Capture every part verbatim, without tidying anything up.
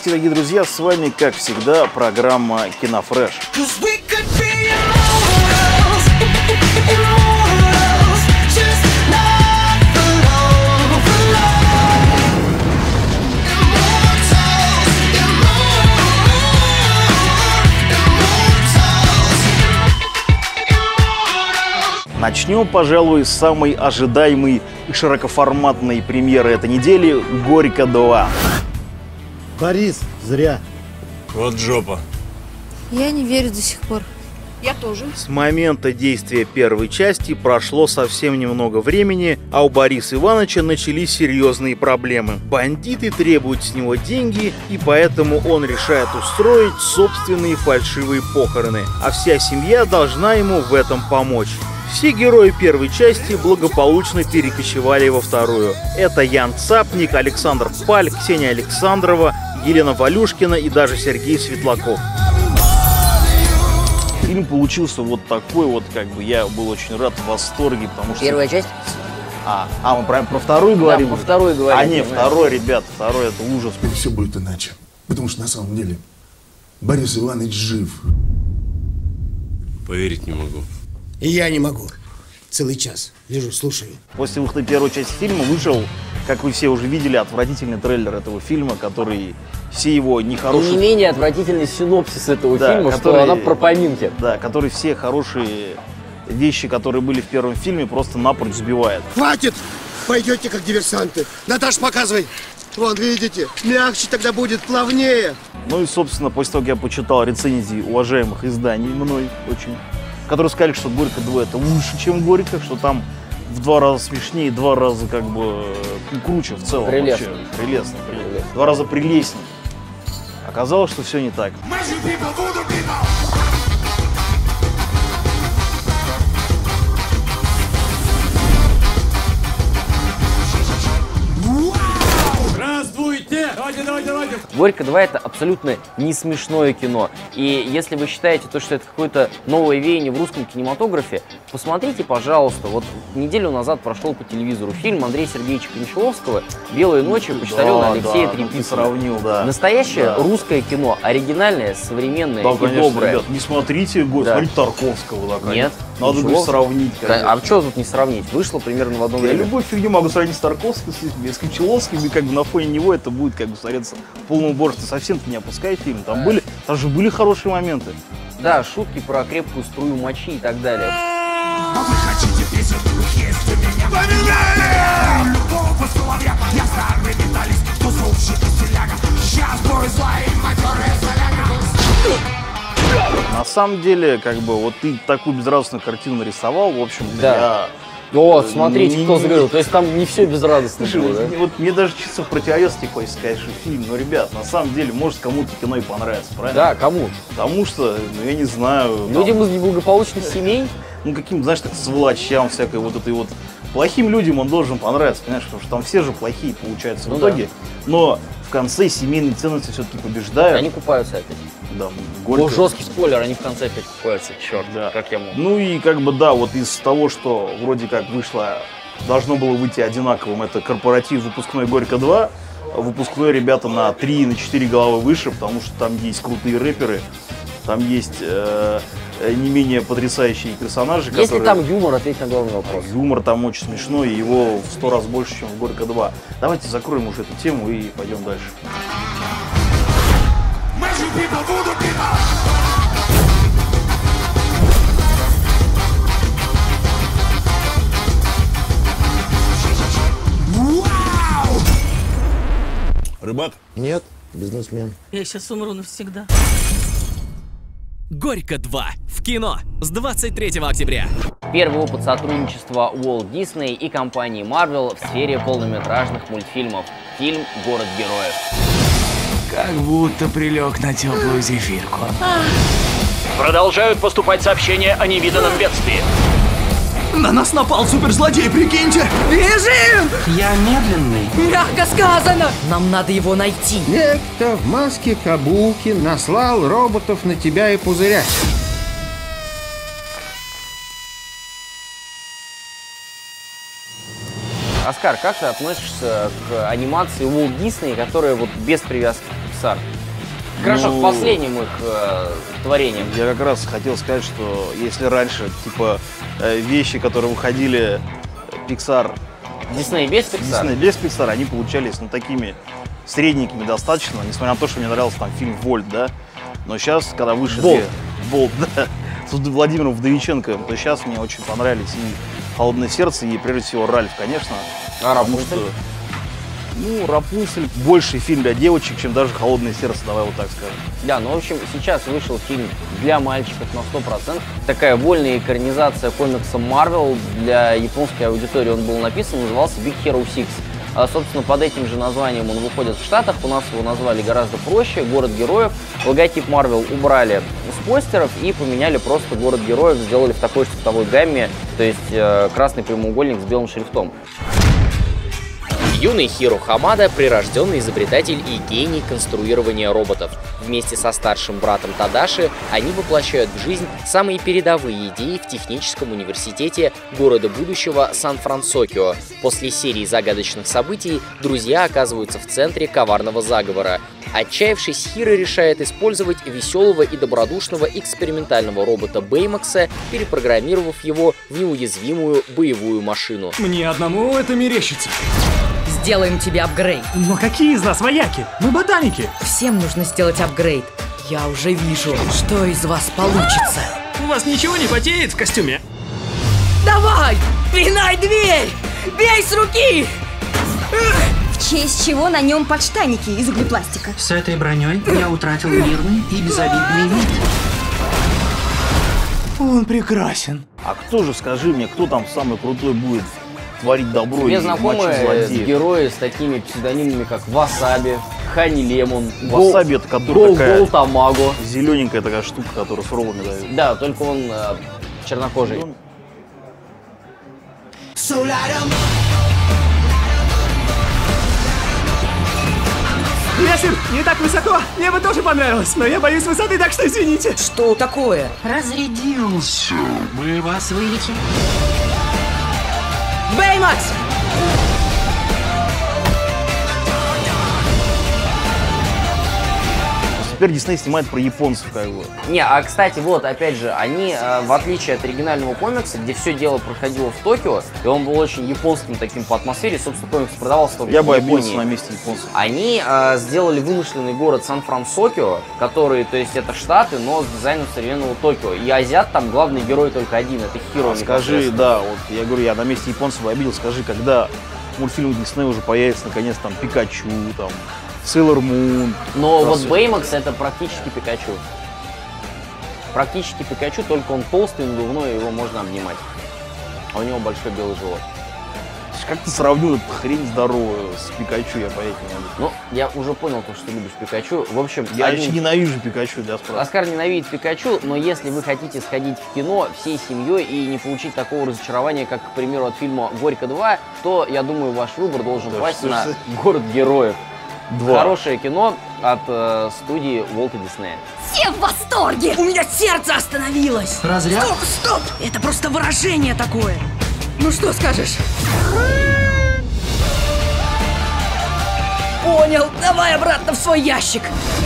Здравствуйте, дорогие друзья, с вами, как всегда, программа «Кинофреш». Начнем, пожалуй, с самой ожидаемой и широкоформатной премьеры этой недели «Горько два». Борис, зря. Вот жопа. Я не верю до сих пор. Я тоже. С момента действия первой части прошло совсем немного времени, а у Бориса Ивановича начались серьезные проблемы. Бандиты требуют с него деньги, и поэтому он решает устроить собственные фальшивые похороны, а вся семья должна ему в этом помочь. Все герои первой части благополучно перекочевали во вторую. Это Ян Цапник, Александр Паль, Ксения Александрова, Елена Валюшкина и даже Сергей Светлаков. Фильм получился вот такой вот, как бы, я был очень рад, в восторге, потому что... Первая часть? А, а мы про, про вторую говорим? Да, про вторую говорим. А не, второй, ребят, второй это ужас. Все будет иначе, потому что на самом деле Борис Иванович жив. Поверить не могу. И я не могу. Целый час лежу, слушаю. После выхода первой части фильма вышел, как вы все уже видели, отвратительный трейлер этого фильма, который все его нехорошие... И не менее отвратительный синопсис этого да, фильма, который, что она про поминки. Да, который все хорошие вещи, которые были в первом фильме, просто напрочь сбивает. Хватит! Пойдете как диверсанты. Наташ, показывай. Вон, видите, мягче тогда будет, плавнее. Ну и, собственно, после того, как я почитал рецензии уважаемых изданий мной очень, которые сказали, что «Горько два» это лучше, чем «Горько», что там в два раза смешнее, два раза как бы круче в целом. Прелестно. Вообще, прелестно, прелестно. Два раза прелестнее. Оказалось, что все не так. «Горько два» — это абсолютно не смешное кино. И если вы считаете, то, что это какое-то новое веяние в русском кинематографе, посмотрите, пожалуйста. Вот неделю назад прошел по телевизору фильм Андрея Сергеевича Кончаловского «Белые ночи» почтальона да, Алексея да, Трепицына. Ну, сравнил, да. Настоящее да. русское кино, оригинальное, современное да, и конечно, доброе. Ребят, не смотрите «Горько», Да. смотрите Тарковского. Да, Нет. Надо ничего. будет сравнить. Конечно. А что тут не сравнить? Вышло примерно в одно Я время. любую фигню могу сравнить с Тарковским, с Кончаловским, и как бы на фоне него это будет как бы смотреться в полном уборстве. Совсем-то не опускай фильм. Там были, там же были хорошие моменты. Да, шутки про крепкую струю мочи и так далее. На самом деле, как бы, вот ты такую безрадостную картину нарисовал, в общем-то, Да. я... О, смотрите, не- кто не- заговорил. То есть там не все безрадостно Слушай, было, вот, да? вот мне даже чисто в противовес не хочется сказать, что фильм, но, ребят, на самом деле, может, кому-то кино и понравится, правильно? Да, кому? Потому что, ну, я не знаю... там, Людям из неблагополучных семей? ну, каким, знаешь, так, сволочам всякой вот этой вот... Плохим людям он должен понравиться, понимаешь, потому что там все же плохие получаются Ну в да. итоге. Но в конце семейные ценности все-таки побеждают. Они купаются опять. Да, О, Горько. жесткий спойлер, они в конце опять купаются. Черт, Да. как я мог. Ну и как бы да, вот из того, что вроде как вышло, должно было выйти одинаковым, это корпоратив выпускной «Горько два». Выпускной ребята на три, на четыре головы выше, потому что там есть крутые рэперы, там есть э, не менее потрясающие персонажи, Есть ли которые... там юмор, ответь на главный вопрос. Юмор там очень смешной, и его в сто раз больше, чем в «Горько два». Давайте закроем уже эту тему и пойдем дальше. Рыбак? Нет, бизнесмен. Я сейчас умру навсегда. «Горько два» в кино с двадцать третьего октября. Первый опыт сотрудничества Уолт Дисней и компании Marvel в сфере полнометражных мультфильмов. Фильм «Город героев». Как будто прилег на теплую зефирку. Продолжают поступать сообщения о невиданном бедствии. На нас напал суперзлодей, прикиньте! Бежим! Я медленный. Мягко сказано! Нам надо его найти. Некто в маске Кабуки наслал роботов на тебя и пузыря. Оскар, как ты относишься к анимации Уолт Дисней, которая вот без привязки к Pixar. Хорошо, Ну, к последним их э, творениям. Я как раз хотел сказать, что если раньше, типа, э, вещи, которые выходили Pixar, Дисней без Pixar? Disney без Pixar, они получались, ну, такими средненькими достаточно, несмотря на то, что мне нравился там фильм «Вольт», да. Но сейчас, когда вышли... Болт. Болт, да. С Владимиром Вдовиченковым, то сейчас мне очень понравились и «Холодное сердце», и, прежде всего, Ральф, конечно. А Рапунцель? Ну, Рапунцель больше фильм для девочек, чем даже «Холодное сердце», давай вот так скажем. Да, ну, в общем, сейчас вышел фильм для мальчиков на сто процентов. Такая вольная экранизация комикса Marvel. Для японской аудитории он был написан, назывался Big Hero шесть. А, собственно, под этим же названием он выходит в Штатах. У нас его назвали гораздо проще. Город героев. Логотип Marvel убрали с постеров и поменяли просто город героев. Сделали в такой же цветовой гамме, то есть э, красный прямоугольник с белым шрифтом. Юный Хиро Хамада – прирожденный изобретатель и гений конструирования роботов. Вместе со старшим братом Тадаши они воплощают в жизнь самые передовые идеи в техническом университете города будущего Сан-Франсокио. После серии загадочных событий друзья оказываются в центре коварного заговора. Отчаявшись, Хиро решает использовать веселого и добродушного экспериментального робота Бэймакса, перепрограммировав его в неуязвимую боевую машину. Мне одному это мерещится. Сделаем тебе апгрейд. Но какие из нас вояки? Мы ботаники. Всем нужно сделать апгрейд. Я уже вижу, что из вас получится. У вас ничего не потеет в костюме? Давай! Пинай дверь! Бей с руки! В честь чего на нем подштанники из углепластика? С этой броней я утратил мирный и безобидный вид. Он прекрасен. А кто же, скажи мне, кто там самый крутой будет творить добро? Мне и знакомы герои с такими псевдонимами, как Васаби, Хани Лемон, Васаби — это который Гол, такая Гол Тамаго. Зелененькая такая штука, которая с роллами дает. Да, только он э, чернокожий. Он... Ясен, не так высоко. Мне бы тоже понравилось, но я боюсь высоты, так что извините. Что такое? Разрядился. Мы вас вылечим. Бэймакс! Теперь Дисней снимает про японцев, как бы. Не, а кстати, вот, опять же, они, э, в отличие от оригинального комикса, где все дело проходило в Токио, и он был очень японским таким по атмосфере, собственно, комикс продавался только Я в бы Японии. обиделся на месте японцев. Они э, сделали вымышленный город Сан-Франсокио, который, то есть, это Штаты, но с дизайном современного Токио. И азиат там главный герой только один, это Хиро. А скажи, да, вот я говорю, я на месте японцев бы обиделся, скажи, когда мультфильм Дисней уже появится, наконец, там, Пикачу, там, Sailor Moon. Но вот Бэймакс это практически Пикачу. Практически Пикачу, только он толстый, надувной, его можно обнимать. А у него большой белый живот. Как ты сравнил эту хрень здоровую с Пикачу, я понять не могу. Ну, я уже понял то, что ты любишь Пикачу. В общем, я один... очень ненавижу Пикачу, да, спрашиваю. Оскар ненавидит Пикачу, но если вы хотите сходить в кино всей семьей и не получить такого разочарования, как, к примеру, от фильма «Горько два», то, я думаю, ваш выбор должен да, пасть на что... «Город героев». Два. Хорошее кино от э, студии Уолта Диснея. Все в восторге! У меня сердце остановилось! Разряд? Стоп, стоп! Это просто выражение такое! Ну что скажешь? Понял, давай обратно в свой ящик!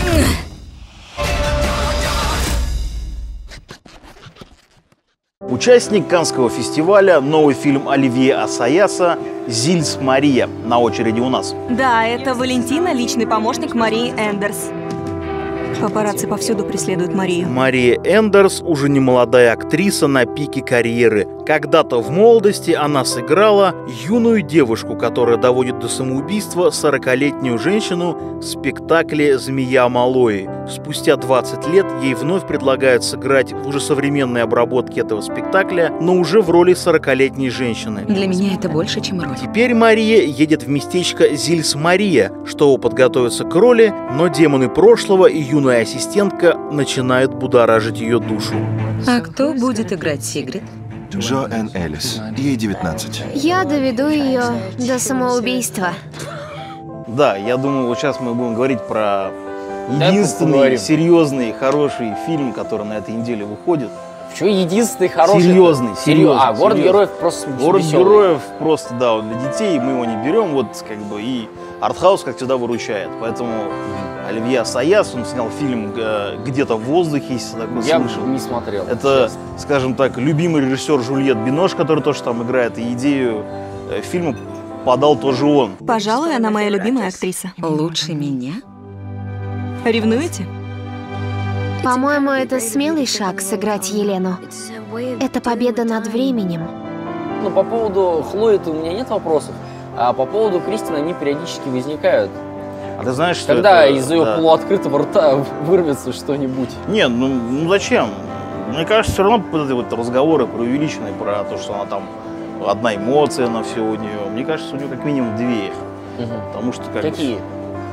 Участник Каннского фестиваля, новый фильм Оливье Ассаяса «Зильс Мария» на очереди у нас. Да, это Валентина, личный помощник Марии Эндерс. Папарацци повсюду преследуют Марию. Мария Эндерс уже не молодая актриса на пике карьеры. Когда-то в молодости она сыграла юную девушку, которая доводит до самоубийства сорокалетнюю женщину в спектакле «Змея Малои». Спустя двадцать лет ей вновь предлагают сыграть в уже современной обработке этого спектакля, но уже в роли сорокалетней женщины. Для меня это больше, чем роль. Теперь Мария едет в местечко Зильс Мария, чтобы подготовиться к роли, но демоны прошлого и юная ассистентка начинают будоражить ее душу. А кто будет играть Сигрид? Джо Энн Эллис. Ей девятнадцать. Я доведу ее до самоубийства. Да, я думаю, вот сейчас мы будем говорить про единственный серьезный, хороший фильм, который на этой неделе выходит. Почему единственный хороший? Серьезный, серьезный. А, «Город серьезный. героев» просто «Город веселый. героев» просто, да, для детей мы его не берем, вот как бы и артхаус, как всегда, выручает. Поэтому Оливье Ассаяс, он снял фильм «Где-то в воздухе», если такой Я слышал. не смотрел. Это, честно. скажем так, любимый режиссер Жюльет Бинош, который тоже там играет, и идею фильма подал тоже он. Пожалуй, она моя любимая актриса. Лучше меня? Ревнуете? По-моему, это смелый шаг сыграть Елену. Это победа над временем. Ну, по поводу Хлои-то у меня нет вопросов, а по поводу Кристины они периодически возникают. А ты знаешь, что Когда это, из ее да. полуоткрытого рта вырвется что-нибудь. Нет, ну, ну зачем? Мне кажется, все равно вот эти вот разговоры преувеличенные про то, что она там одна эмоция на все у нее. Мне кажется, у нее как минимум две. Угу. Потому что как Какие? бы,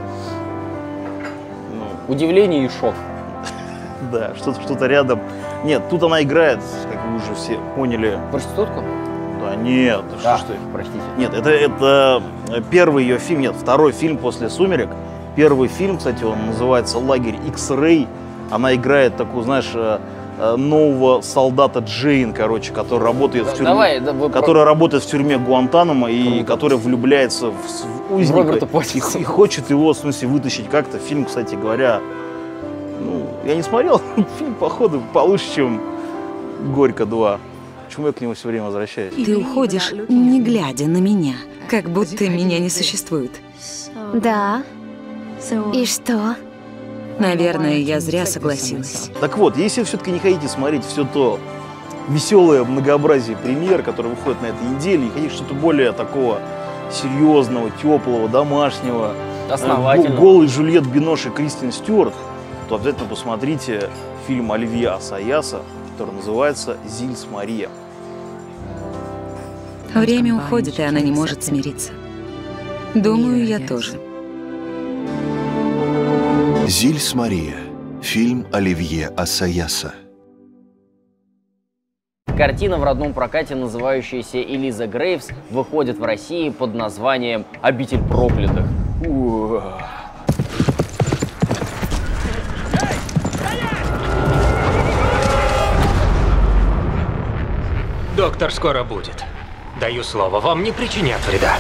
ну... Удивление и шок. Да, что-то что-то рядом. Нет, тут она играет, как вы уже все поняли. Проститутку? Да нет, да, что ж ты. Простите. Нет, это, это первый ее фильм, нет, второй фильм после «Сумерек». Первый фильм, кстати, он называется «Лагерь Икс-Рэй». Она играет такую, знаешь, нового солдата Джейн, короче, который работает, да, в, тюрьме, давай, да, вы... который работает в тюрьме Гуантанамо и Круто. который влюбляется в, в узника и, и хочет его, в смысле, вытащить как-то. Фильм, кстати говоря, ну, я не смотрел, фильм, походу, получше, чем «Горько два». Почему я к нему все время возвращаюсь? Ты уходишь, не глядя на меня, как будто меня не существует. Да. И что? Наверное, я зря согласилась. Так вот, если вы все-таки не хотите смотреть все то веселое многообразие премьер, которые выходят на этой неделе, и хотите что-то более такого серьезного, теплого, домашнего, основательного, голый Жюльет Бинош и Кристен Стюарт, то обязательно посмотрите фильм Оливье Ассаяса, который называется «Зильс Мария». Время уходит, и она не может смириться. Думаю, я тоже. «Зильс Мария» – фильм Оливье Ассаяса. Картина в родном прокате, называющаяся «Элиза Грейвс», выходит в России под названием «Обитель проклятых». Ух. Доктор скоро будет. Даю слово, вам не причинят вреда.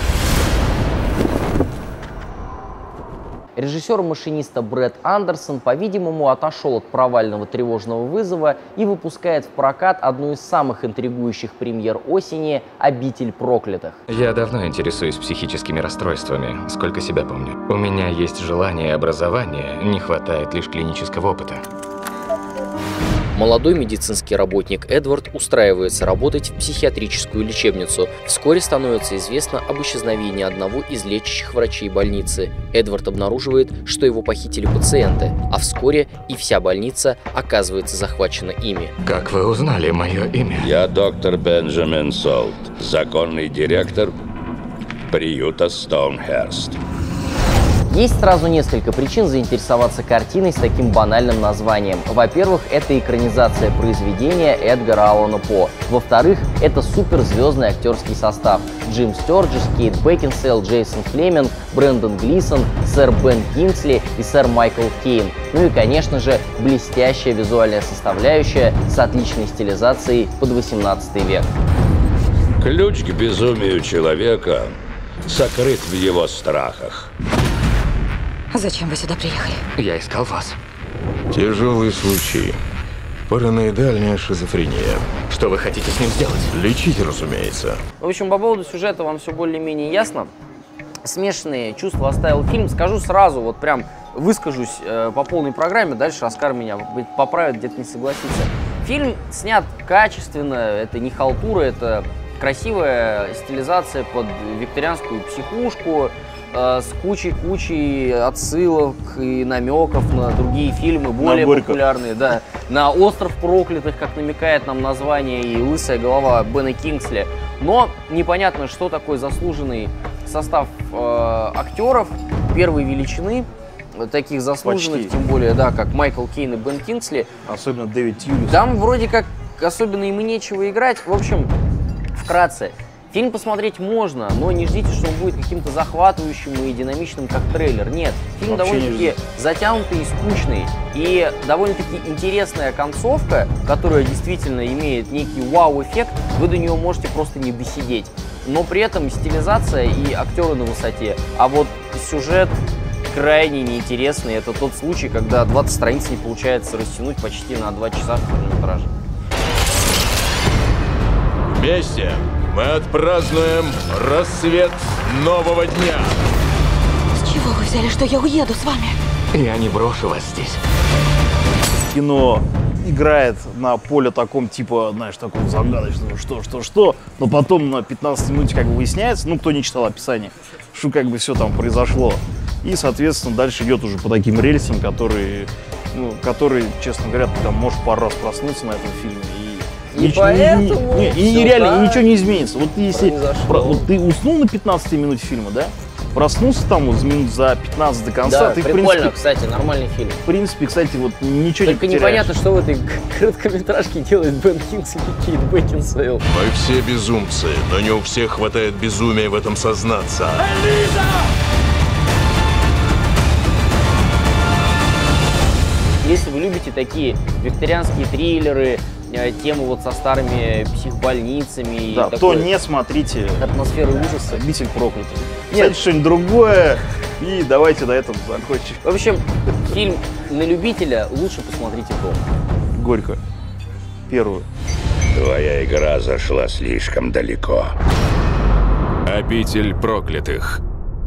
Режиссер и машиниста Брэд Андерсон, по-видимому, отошел от провального тревожного вызова и выпускает в прокат одну из самых интригующих премьер осени «Обитель проклятых». Я давно интересуюсь психическими расстройствами, сколько себя помню. У меня есть желание и образование, не хватает лишь клинического опыта. Молодой медицинский работник Эдвард устраивается работать в психиатрическую лечебницу. Вскоре становится известно об исчезновении одного из лечащих врачей больницы. Эдвард обнаруживает, что его похитили пациенты, а вскоре и вся больница оказывается захвачена ими. Как вы узнали мое имя? Я доктор Бенджамин Солт, законный директор приюта Стоунхерст. Есть сразу несколько причин заинтересоваться картиной с таким банальным названием. Во-первых, это экранизация произведения Эдгара Аллана По. Во-вторых, это суперзвездный актерский состав. Джим Стёрджес, Кейт Бекинсейл, Джейсон Флеминг, Брэндон Глисон, сэр Бен Кингсли и сэр Майкл Кейн. Ну и, конечно же, блестящая визуальная составляющая с отличной стилизацией под восемнадцатый век. Ключ к безумию человека сокрыт в его страхах. Зачем вы сюда приехали? Я искал вас. Тяжелый случай. Параноидальная шизофрения. Что вы хотите с ним сделать? Лечить, разумеется. В общем, по поводу сюжета вам все более-менее ясно. Смешанные чувства оставил фильм. Скажу сразу, вот прям выскажусь э, по полной программе. Дальше Оскар меня поправит, где-то не согласится. Фильм снят качественно, это не халтура, это красивая стилизация под викторианскую психушку, с кучей-кучей отсылок и намеков на другие фильмы, более популярные, да, на «Остров проклятых», как намекает нам название, и «Лысая голова» Бена Кингсли. Но непонятно, что такое заслуженный состав э, актеров первой величины, таких заслуженных, почти. Тем более, да, как Майкл Кейн и Бен Кингсли. Особенно Дэвид Тьюлис. Там вроде как особенно им и нечего играть. В общем, вкратце. Фильм посмотреть можно, но не ждите, что он будет каким-то захватывающим и динамичным, как трейлер. Нет, фильм довольно-таки затянутый и скучный. И довольно-таки интересная концовка, которая действительно имеет некий вау-эффект, вы до нее можете просто не досидеть. Но при этом стилизация и актеры на высоте. А вот сюжет крайне неинтересный. Это тот случай, когда двадцать страниц не получается растянуть почти на два часа хронометража. Вместе мы отпразднуем рассвет нового дня. С чего вы взяли, что я уеду с вами? Я не брошу вас здесь. Кино играет на поле таком, типа, знаешь, таком загадочном, что, что, что, но потом на пятнадцатой минуте как бы выясняется, ну, кто не читал описание, что как бы все там произошло. И, соответственно, дальше идет уже по таким рельсам, которые, ну, которые, честно говоря, ты там можешь пару раз проснуться на этом фильме. И, и ничего, поэтому не, не, и, и реально, и ничего не изменится. Вот если про, вот ты уснул на пятнадцатой минуте фильма, да? Проснулся там вот минут за пятнадцать до конца. Да, ты, прикольно, в принципе, кстати, нормальный фильм. В принципе, кстати, вот ничего Только не потеряешь. непонятно, что в этой короткометражке делает Бен Кингсли и Кейт Бекинсейл. Мы все безумцы, но не у всех хватает безумия в этом сознаться. Элиза! Если вы любите такие викторианские триллеры, темы вот со старыми психбольницами, да, и то не смотрите атмосферу ужаса. «Обитель проклятых». Нет, что-нибудь другое, и давайте на этом закончим. В общем, фильм на любителя лучше посмотрите дома. Горько. Первую. Твоя игра зашла слишком далеко. «Обитель проклятых».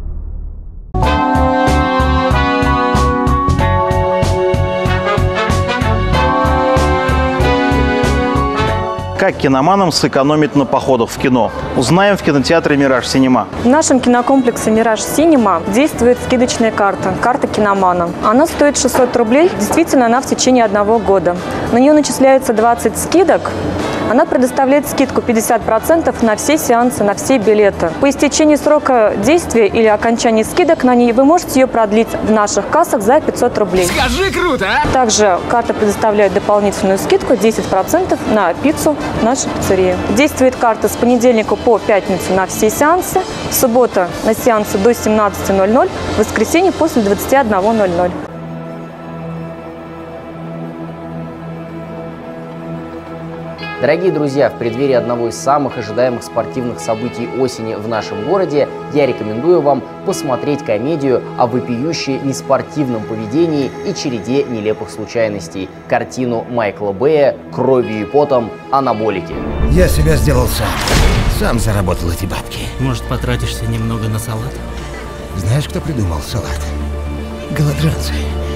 Как киноманам сэкономить на походах в кино? Узнаем в кинотеатре «Мираж Синема». В нашем кинокомплексе «Мираж Синема» действует скидочная карта, карта киномана. Она стоит шестьсот рублей, действительно она в течение одного года. На нее начисляется двадцать скидок. Она предоставляет скидку пятьдесят процентов на все сеансы, на все билеты. По истечении срока действия или окончании скидок на ней вы можете ее продлить в наших кассах за пятьсот рублей. Скажи круто, а! Также карта предоставляет дополнительную скидку десять процентов на пиццу в нашей пиццерии. Действует карта с понедельника по пятницу на все сеансы, в субботу на сеансы до семнадцати ноль-ноль, в воскресенье после двадцати одного ноль-ноль. Дорогие друзья, в преддверии одного из самых ожидаемых спортивных событий осени в нашем городе я рекомендую вам посмотреть комедию о вопиюще неспортивном поведении и череде нелепых случайностей. Картину Майкла Бэя «Кровью и потом. Анаболики». Я себя сделал сам. Сам заработал эти бабки. Может, потратишься немного на салат? Знаешь, кто придумал салат? Голодранцы.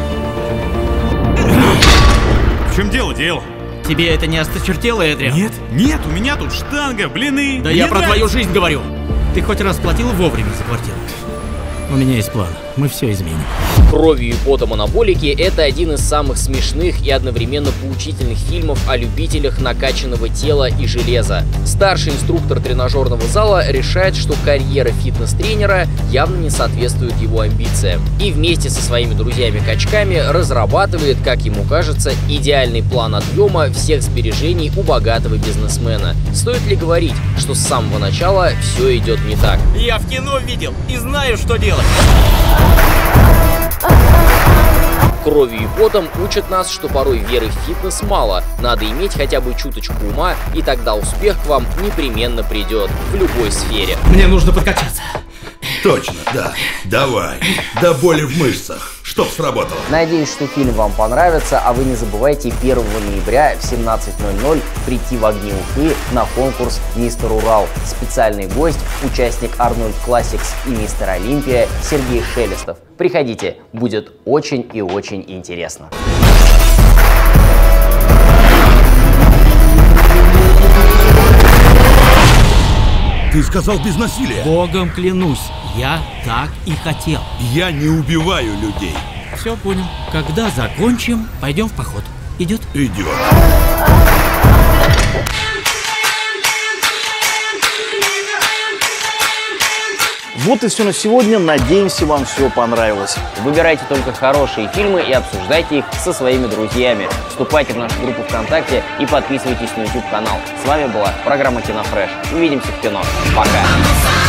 В чем дело, дело? Тебе это не осточертело, Эдриан? Нет, нет, у меня тут штанга, блины. Да Мне я про нравится. твою жизнь говорю. Ты хоть раз платил вовремя за квартиру? У меня есть план. Мы все изменим. «Кровью и потом. Анаболики» — это один из самых смешных и одновременно поучительных фильмов о любителях накачанного тела и железа. Старший инструктор тренажерного зала решает, что карьера фитнес-тренера явно не соответствует его амбициям. И вместе со своими друзьями-качками разрабатывает, как ему кажется, идеальный план отъема всех сбережений у богатого бизнесмена. Стоит ли говорить, что с самого начала все идет не так? Я в кино видел и знаю, что делать. «Кровью и потом» учат нас, что порой веры в фитнес мало. Надо иметь хотя бы чуточку ума, и тогда успех к вам непременно придет в любой сфере. Мне нужно подкачаться. Точно, да. Давай. До боли в мышцах. Чтоб сработало. Надеюсь, что фильм вам понравится, а вы не забывайте первого ноября в семнадцать ноль-ноль прийти в Огни Уфы на конкурс «Мистер Урал». Специальный гость, участник Арнольд Классикс и Мистер Олимпия Сергей Шелестов. Приходите, будет очень и очень интересно. Ты сказал без насилия. Богом клянусь, я так и хотел. Я не убиваю людей. Все понял. Когда закончим, пойдем в поход. Идет? Идет. Вот и все на сегодня. Надеемся, вам все понравилось. Выбирайте только хорошие фильмы и обсуждайте их со своими друзьями. Вступайте в нашу группу ВКонтакте и подписывайтесь на YouTube канал. С вами была программа Кинофреш. Увидимся в кино. Пока.